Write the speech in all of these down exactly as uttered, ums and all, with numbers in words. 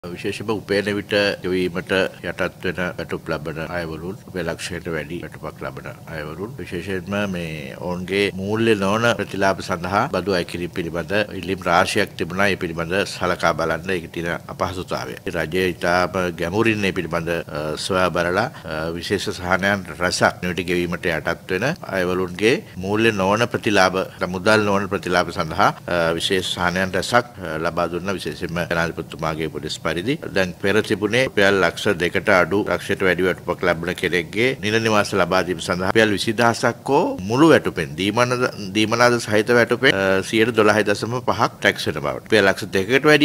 විශේෂයෙන්ම උපයන විට ගෙවීමට යටත් වෙන වැටුප් ලබන අයවලුන් රුපියල් ලක්ෂයට වැඩි වැටුපක් ලබන අයවලුන් විශේෂයෙන්ම මේ ඔවුන්ගේ මූල්‍ය නොවන ප්‍රතිලාභ සඳහා බදු අය කිරීම පිළිබඳ ඉල්ලීම් රාශියක් තිබුණා. ඒ පිළිබඳ සලකා බලන්න ඒක තියෙන අපහසුතාවය. රජය ඉතාම ගැඹුරින් මේ පිළිබඳ සොයා බලලා විශේෂ සහනයන් රැසක් නිවිට ගෙවීමට යටත් වෙන අයවලුන්ගේ මූල්‍ය නොවන ප්‍රතිලාභ මුදල් නොවන ප්‍රතිලාභ සඳහා විශේෂ සහනයන් රැසක් ලබා දුන්න විශේෂයෙන්ම ජනාධිපතිතුමාගේ පොලිස් පරිදි දැන් පෙර තිබුණේ රුපියල් ලක්ෂ දෙකට අඩු ලක්ෂයට වැඩි වැටුපක් ලැබෙන කෙනෙක්ගේ නිල නිවාස ලබා දීම සඳහා රුපියල් විසිදහසක් හෝ මුළු වැටුපෙන් දීමන දීමනාද සහිත වැටුපෙන් සියයට දොළහ දශම පහක් ටැක්ස් වෙන බවට රුපියල් ලක්ෂ දෙකකට වැඩි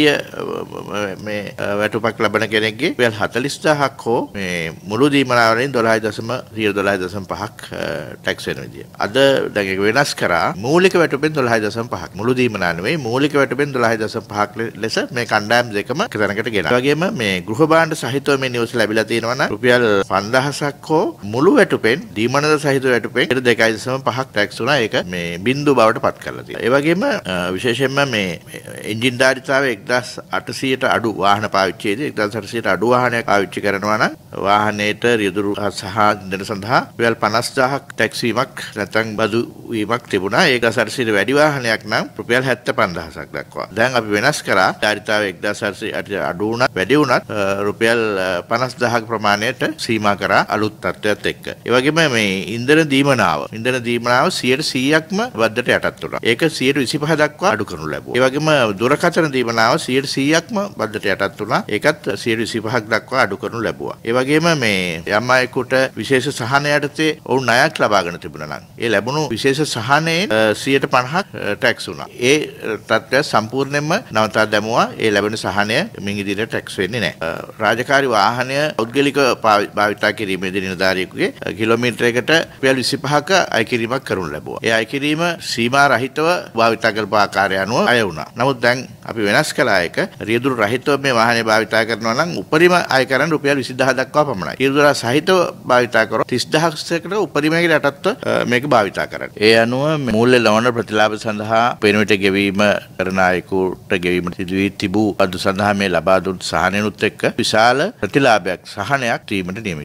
මේ වැටුපක් ලබන කෙනෙක්ගේ රුපියල් හතළිස් දහසක් හෝ මේ මුළු දීමනාවලින් දොළහ දශම දොළහ දශම පහක් ටැක්ස් වෙන විදිය. අද දැන් ඒක වෙනස් කරා මූලික වැටුපෙන් දොළහ දශම පහක් මුළු දීමනා නෙවෙයි මූලික වැටුපෙන් දොළහ දශම පහක් ලෙස මේ කණ්ඩායම් දෙකම එකතැනකට ගෙන. ඒ වගේම මේ ගෘහ භාණ්ඩ සහිතව මේ නිවස ලැබිලා තියෙනවා නම් රුපියල් පන්දහසක් හෝ මුළු වැටුපෙන් දීමනද සහිත වැටුපෙන් දෙකයි දශම පහක් ටැක්ස් වුණා. ඒක මේ බිංදු බවට පත් කරලා තියෙනවා. ඒ වගේම විශේෂයෙන්ම මේ එන්ජින් ධාරිතාවය එක්දහස් අටසියයට අඩු වාහන පාවිච්චියේදී එක්දහස් අටසියයට අඩු වාහනයක් පාවිච්චි කරනවා නම් වාහනයේට රියදුරු සහ ඉන්ධන සඳහා රුපියල් පනස් දහසක් ටැක්ස් වීමක් නැත්නම් බදු වීමක් තිබුණා. එක්දහස් අටසියයට වැඩි වාහනයක් නම් රුපියල් හැත්තෑ පන්දහසක් දක්වා. දැන් අපි වෙනස් කරා ධාරිතාවය එක්දහස් අටසියයට අඩු වුණත් වැඩි වුණත් රුපියල් පනස් දහසක ප්‍රමාණයට සීමා කරා අලුත් තත්ත්වයක් එක්ක. ඒ වගේම මේ ඉන්ධන දීමනාව ඉන්ධන දීමනාව සියයට සීයක්ම වද්දට යටත් වුණා. ඒක සියයට විසිපහ දක්වා අඩු කරනු ලැබුවා. ඒ වගේම දුරකථන දීමනාව සියයට සීයක්ම වද්දට යටත් වුණා. ඒකත් සියයට විසිපහක් දක්වා අඩු කරනු ලැබුවා. ඒ වගේම මේ යම් අයෙකුට විශේෂ සහන යටතේ ඔවුන් ණයක් ලබාගෙන තිබුණා නම් ඒ ලැබුණු විශේෂ සහනයේ සියයට පනහක් ටැක්ස් වුණා. ඒ තත්ත්වය සම්පූර්ණයෙන්ම නවතා දැමුවා. ඒ ලැබෙන සහනය මින් ඉදිරියට ටැක්ස් වෙන්නේ නැහැ. රාජකාරී වාහනය පෞද්ගලික භාවිතා කිරීමේදී නිලධාරියෙකුගේ කිලෝමීටරයකට රුපියල් විසිපහක අය කිරීමක් කරනු ලැබුවා. ඒ අය කිරීම සීමා රහිතව භාවිතා කරපු ආකාරය අනුව අය වුණා. නමුත් දැන් අපි වෙනස් කළා එක රියදුරු රහිතව මේ වාහනේ භාවිතා කරනවා නම් උපරිම අය කරන්නේ රුපියල් විසිදහ දක්වා පමණයි. රියදුරු සහිතව භාවිතා කරොත් තිස් දහසකට උපරිමයකට යටත්ව මේක භාවිතා කරන්න. ඒ අනුව මූල්‍ය ලවණ ප්‍රතිලාභ සඳහා පෙනුමට ගෙවීම කරන අයෙකුට ගෙවීමට සිදු වී තිබූ බදු සඳහා මේ ලබා දුන් සහනයනුත් එක්ක විශාල ප්‍රතිලාභයක් සහනයක් දීමට නියමිතයි.